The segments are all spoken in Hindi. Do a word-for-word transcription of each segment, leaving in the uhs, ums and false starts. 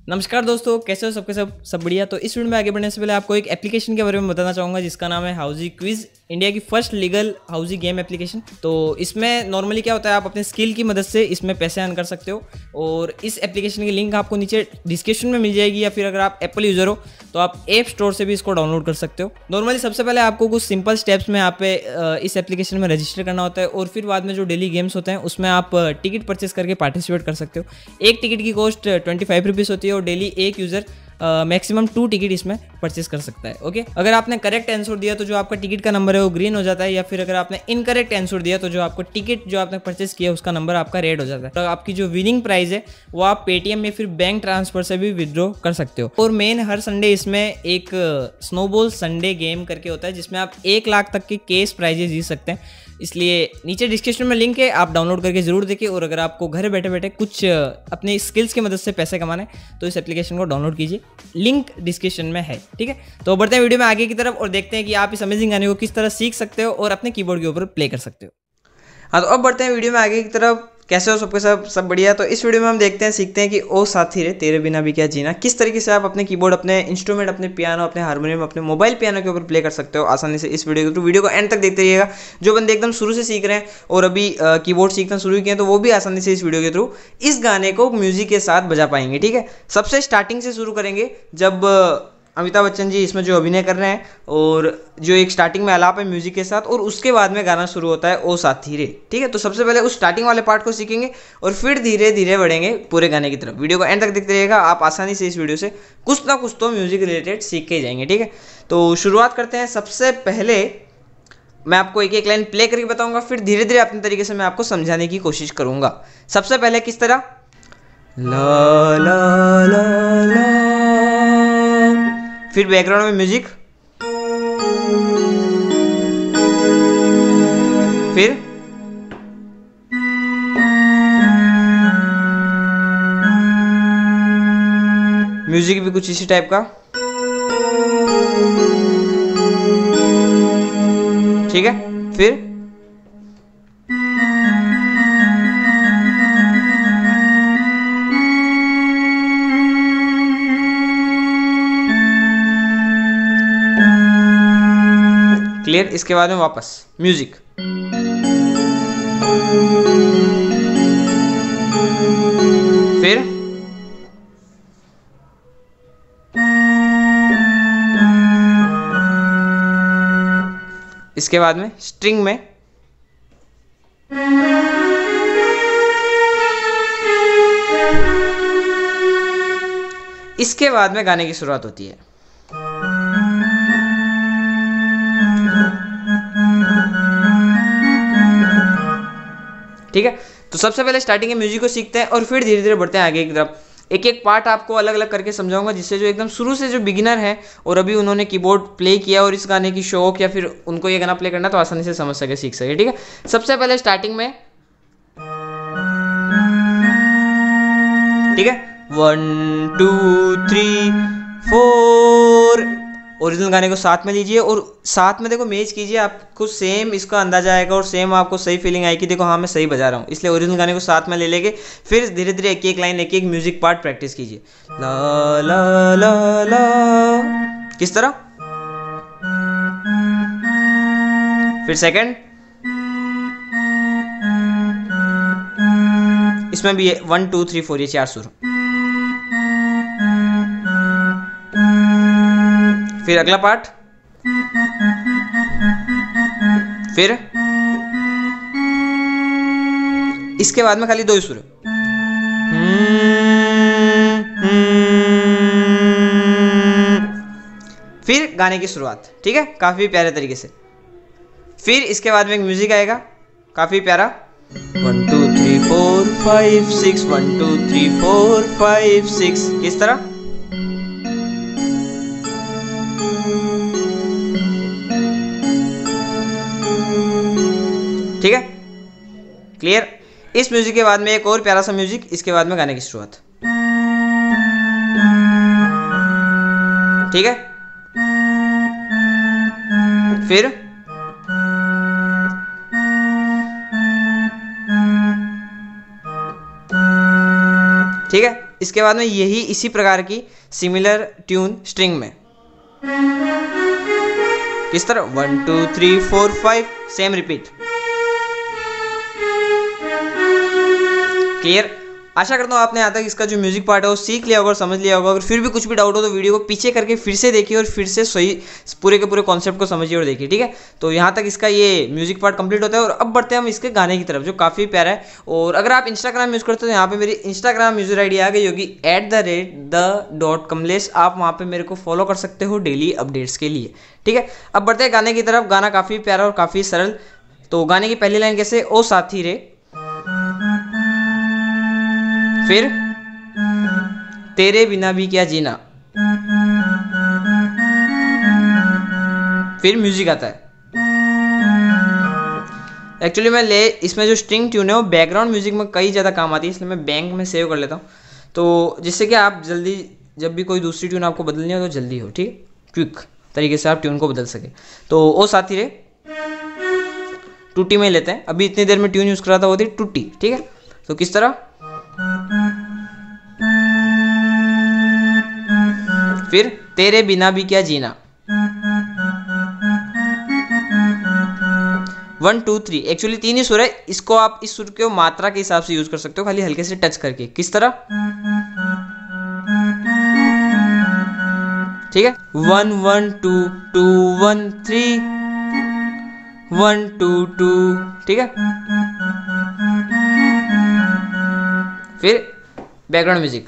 नमस्कार दोस्तों, कैसे हो? सबके सब सब बढ़िया। तो इस वीडियो में आगे बढ़ने से पहले आपको एक एप्लीकेशन के बारे में बताना चाहूँगा जिसका नाम है हाउजी क्विज, इंडिया की first legal housie game application. तो इसमें नॉर्मली क्या होता है, आप अपने स्किल की मदद से इसमें पैसे अर्न कर सकते हो और इस एप्लीकेशन की लिंक आपको नीचे डिस्क्रिप्शन में मिल जाएगी, या फिर अगर आप एप्पल यूज़र हो तो आप ऐप स्टोर से भी इसको डाउनलोड कर सकते हो। नॉर्मली सबसे पहले आपको कुछ सिंपल स्टेप्स में यहाँ पे इस एप्लीकेशन में रजिस्टर करना होता है और फिर बाद में जो डेली गेम्स होते हैं उसमें आप टिकट परचेस करके पार्टिसिपेट कर सकते हो। एक टिकट की कॉस्ट ट्वेंटी फाइव रुपीज़ होती है और डेली एक यूज़र मैक्सिमम टू टिकट इसमें परचेस कर सकता है। ओके, अगर आपने करेक्ट आंसर दिया तो जो आपका टिकट का नंबर है वो ग्रीन हो जाता है, या फिर अगर आपने इनकरेक्ट आंसर दिया तो जो आपको टिकट जो आपने परचेस किया उसका नंबर आपका रेड हो जाता है। तो आपकी जो विनिंग प्राइस है वो आप पेटीएम या फिर बैंक ट्रांसफर से भी विड्रॉ कर सकते हो। और मेन हर संडे इसमें एक स्नोबॉल संडे गेम करके होता है जिसमें आप एक लाख तक के केस प्राइजेस जीत सकते हैं। इसलिए नीचे डिस्क्रिप्शन में लिंक है, आप डाउनलोड करके जरूर देखिए। और अगर आपको घर बैठे बैठे कुछ अपने स्किल्स की मदद से पैसे कमाने तो इस एप्लीकेशन को डाउनलोड कीजिए, लिंक डिस्क्रिप्शन में है। ठीक है, तो बढ़ते हैं वीडियो में आगे की तरफ और देखते हैं कि आप इस अमेजिंग गाने को किस तरह सीख सकते हो और अपने कीबोर्ड के ऊपर प्ले कर सकते हो। हाँ, तो अब बढ़ते हैं वीडियो में आगे की तरफ। कैसे हो सबके सब सब बढ़िया। तो इस वीडियो में हम देखते हैं सीखते हैं कि ओ साथी रे तेरे बिना भी क्या जीना, किस तरीके से आप अपने कीबोर्ड, अपने इंस्ट्रूमेंट, अपने पियानो, अपने हारमोनियम, अपने मोबाइल पियानो के ऊपर प्ले कर सकते हो आसानी से इस वीडियो को। तो वीडियो को एंड तक देखते रहिएगा। जो बंदे एकदम शुरू से सीख रहे हैं और अभी कीबोर्ड सीखना शुरू किए हैं तो वो भी आसानी से इस वीडियो के थ्रू इस गाने को म्यूजिक के साथ बजा पाएंगे। ठीक है, सबसे स्टार्टिंग से शुरू करेंगे जब अमिताभ बच्चन जी इसमें जो अभिनय कर रहे हैं और जो एक स्टार्टिंग में आलाप है म्यूजिक के साथ, और उसके बाद में गाना शुरू होता है ओ साथी रे। ठीक है, तो सबसे पहले उस स्टार्टिंग वाले पार्ट को सीखेंगे और फिर धीरे धीरे बढ़ेंगे पूरे गाने की तरफ। वीडियो को एंड तक देखते रहिएगा, आप आसानी से इस वीडियो से कुछ ना कुछ तो म्यूजिक रिलेटेड सीख के ही जाएंगे। ठीक है, तो शुरुआत करते हैं। सबसे पहले मैं आपको एक एक लाइन प्ले करके बताऊंगा, फिर धीरे धीरे अपने तरीके से मैं आपको समझाने की कोशिश करूंगा। सबसे पहले किस तरह, ला ला ला ला, फिर बैकग्राउंड में म्यूजिक, फिर म्यूजिक भी कुछ इसी टाइप का। ठीक है, फिर क्लियर। इसके बाद में वापस म्यूजिक, फिर इसके बाद में स्ट्रिंग में, इसके बाद में गाने की शुरुआत होती है। ठीक है, तो सबसे पहले स्टार्टिंग के म्यूजिक को सीखते हैं और फिर धीरे धीरे बढ़ते हैं आगे की तरफ। एक एक पार्ट आपको अलग अलग करके समझाऊंगा, जिससे जो एकदम शुरू से जो बिगिनर है और अभी उन्होंने कीबोर्ड प्ले किया और इस गाने की शौक या फिर उनको ये गाना प्ले करना तो आसानी से समझ सके, सीख सके। ठीक है, सबसे पहले स्टार्टिंग में, ठीक है, one two three four, original गाने को साथ में लीजिए और साथ में देखो मैच कीजिए, आपको सेम इसका अंदाजा आएगा और सेम आपको सही फीलिंग आएगी। देखो हाँ मैं सही बजा रहा हूँ, इसलिए ओरिजिनल गाने को साथ में ले लेंगे। फिर धीरे धीरे एक एक लाइन, एक एक म्यूजिक पार्ट प्रैक्टिस कीजिए। ला ला ला ला, किस तरह, फिर सेकंड, इसमें भी वन टू थ्री फोर ये चार सुर। फिर अगला पार्ट, फिर इसके बाद में खाली दो सुर, फिर गाने की शुरुआत। ठीक है, काफी प्यारे तरीके से। फिर इसके बाद में एक म्यूजिक आएगा काफी प्यारा, one two three four five six, one two three four five six, किस तरह। ठीक है, क्लियर। इस म्यूजिक के बाद में एक और प्यारा सा म्यूजिक, इसके बाद में गाने की शुरुआत। ठीक है, फिर ठीक है, इसके बाद में यही इसी प्रकार की सिमिलर ट्यून स्ट्रिंग में किस तरह one two three four five same repeat. Clear? आशा करता हूँ आपने यहाँ तक इसका जो म्यूजिक पार्ट है वो सीख लिया होगा और समझ लिया होगा। अगर फिर भी कुछ भी डाउट हो तो वीडियो को पीछे करके फिर से देखिए और फिर से सही पूरे के पूरे कॉन्सेप्ट को समझिए और देखिए, ठीक है। तो यहाँ तक इसका ये म्यूजिक पार्ट कंप्लीट होता है और अब बढ़ते हैं हम इसके गाने की तरफ, जो काफ़ी प्यारा है। और अगर आप इंस्टाग्राम यूज़ करते हो तो यहाँ पे मेरी इंस्टाग्राम यूजर आई डी आ गई होगी at the rate the dot Kamlesh. आप वहाँ पर मेरे को फॉलो कर सकते हो डेली अपडेट्स के लिए, ठीक है। अब बढ़ते हैं गाने की तरफ। गाना काफ़ी प्यारा और काफ़ी सरल। तो गाने की पहली लाइन कैसे, ओ साथी रे, फिर तेरे बिना भी क्या जीना, फिर म्यूजिक आता है। एक्चुअली मैं ले इसमें जो स्ट्रिंग ट्यून है वो बैकग्राउंड म्यूजिक में कई ज़्यादा काम आती है, इसलिए मैं बैंक में सेव कर लेता हूँ, तो जिससे कि आप जल्दी जब भी कोई दूसरी ट्यून आपको बदलनी हो तो जल्दी हो, ठीक है, क्विक तरीके से आप ट्यून को बदल सके। तो ओ साथी रे टूटी में लेते हैं। अभी इतनी देर में ट्यून यूज़ कर रहा था वो थी टूटी, ठीक है। तो किस तरह, फिर तेरे बिना भी क्या जीना, वन टू थ्री। एक्चुअली तीन ही सुर है, इसको आप इस सुर को मात्रा के हिसाब से यूज कर सकते हो, खाली हल्के से टच करके। किस तरह, ठीक है, one one two two one three one two two, ठीक है। फिर background music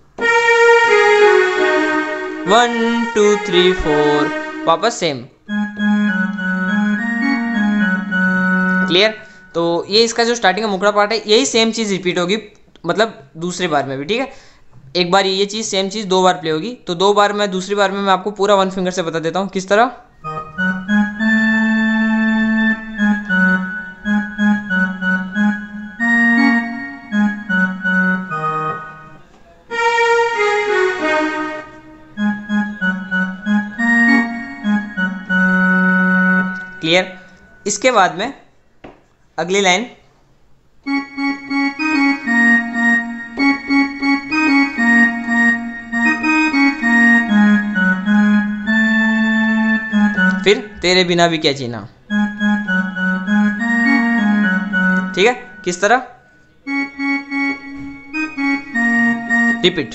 one two three four, वापस सेम। क्लियर? तो ये इसका जो स्टार्टिंग का मुखड़ा पार्ट है यही सेम चीज़ रिपीट होगी, मतलब दूसरी बार में भी, ठीक है। एक बार ये चीज़ सेम चीज़ दो बार प्ले होगी, तो दो बार मैं दूसरी बार में मैं आपको पूरा वन फिंगर से बता देता हूँ। किस तरह, क्लियर? इसके बाद में अगली लाइन फिर तेरे बिना भी क्या जीना, ठीक है। किस तरह, रिपीट।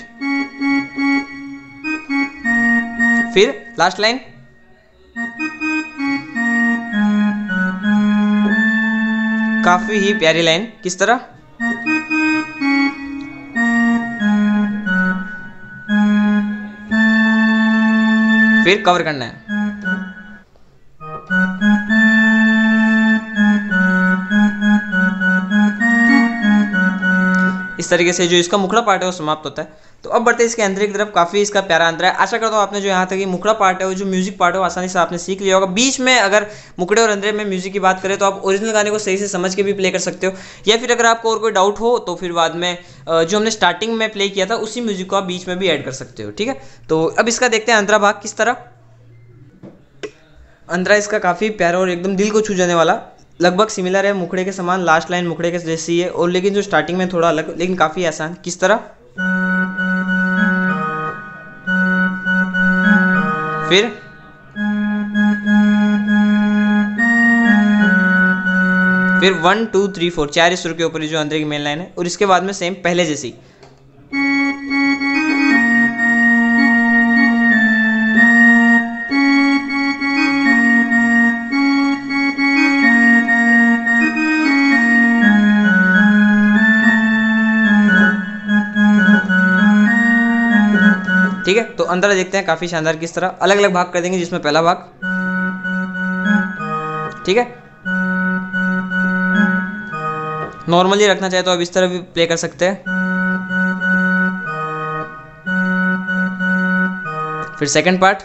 फिर लास्ट लाइन काफी ही प्यारी लाइन। किस तरह, फिर कवर करना है। इस तरीके से जो इसका मुखड़ा पार्ट है वो समाप्त होता है। तो अब बढ़ते हैं इसके अंदर की तरफ। काफ़ी इसका प्यारा अंतर है। आशा करता हूँ आपने जो यहाँ तक ये मुखड़ा पार्ट है वो जो म्यूजिक पार्ट है वो आसानी से आपने सीख लिया होगा। बीच में अगर मुखड़े और अंदर में म्यूजिक की बात करें तो आप ओरिजिनल गाने को सही से समझ के भी प्ले कर सकते हो, या फिर अगर आपको और कोई डाउट हो तो फिर बाद में जो हमने स्टार्टिंग में प्ले किया था उसी म्यूजिक को आप बीच में भी ऐड कर सकते हो, ठीक है। तो अब इसका देखते हैं अंतरा भाग किस तरह। अंतरा इसका काफ़ी प्यारा और एकदम दिल को छू जाने वाला, लगभग सिमिलर है मुखड़े के समान। लास्ट लाइन मुखड़े के जैसी है, और लेकिन जो स्टार्टिंग में थोड़ा अलग, लेकिन काफ़ी आसान। किस तरह, फिर फिर वन टू थ्री फोर, चार सुर के ऊपर जो अंदर की मेन लाइन है, और इसके बाद में सेम पहले जैसी। ठीक है, तो अंदर देखते हैं काफी शानदार किस तरह। अलग अलग भाग कर देंगे, जिसमें पहला भाग, ठीक है, नॉर्मली रखना चाहे तो आप इस तरह भी प्ले कर सकते हैं। फिर सेकंड पार्ट,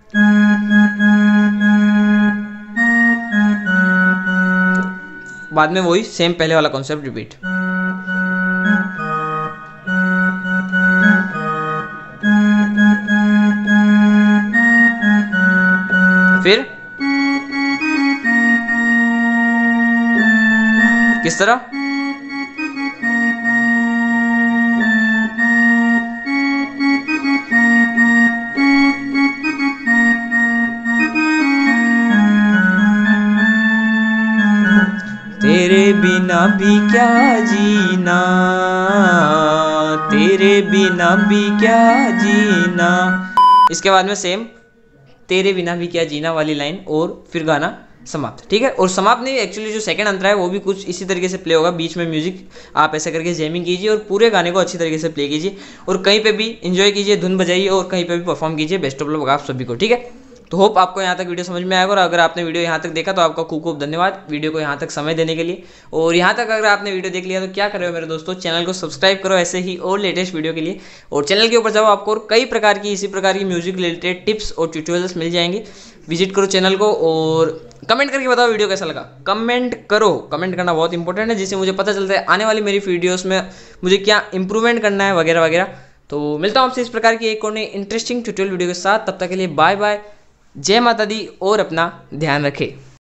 बाद में वही सेम पहले वाला कॉन्सेप्ट रिपीट। फिर किस तरह, तेरे बिना भी क्या जीना, तेरे बिना भी क्या जीना। इसके बाद में सेम तेरे बिना भी क्या जीना वाली लाइन और फिर गाना समाप्त, ठीक है। और समाप्त नहीं, एक्चुअली जो सेकंड अंतरा है वो भी कुछ इसी तरीके से प्ले होगा। बीच में म्यूजिक आप ऐसे करके जैमिंग कीजिए और पूरे गाने को अच्छी तरीके से प्ले कीजिए और कहीं पे भी एंजॉय कीजिए, धुन बजाइए और कहीं पे भी परफॉर्म कीजिए। बेस्ट ऑफ लक आप सभी को, ठीक है। तो होप आपको यहाँ तक वीडियो समझ में आएगा और अगर आपने वीडियो यहाँ तक देखा तो आपका खूब खूब धन्यवाद वीडियो को यहाँ तक समय देने के लिए। और यहाँ तक अगर आपने वीडियो देख लिया तो क्या कर रहे हो मेरे दोस्तों, चैनल को सब्सक्राइब करो ऐसे ही और लेटेस्ट वीडियो के लिए। और चैनल के ऊपर जाओ, आपको और कई प्रकार की इसी प्रकार की म्यूजिक रिलेटेड टिप्स और ट्यूटोरियल्स मिल जाएंगे। विजिट करो चैनल को और कमेंट करके बताओ वीडियो कैसा लगा। कमेंट करो, कमेंट करना बहुत इंपॉर्टेंट है, जिससे मुझे पता चलता है आने वाली मेरी वीडियोस में मुझे क्या इंप्रूवमेंट करना है वगैरह वगैरह। तो मिलता हूँ आपसे इस प्रकार की एक और नई इंटरेस्टिंग ट्यूटोरियल वीडियो के साथ। तब तक के लिए बाय बाय, जय माता दी और अपना ध्यान रखें।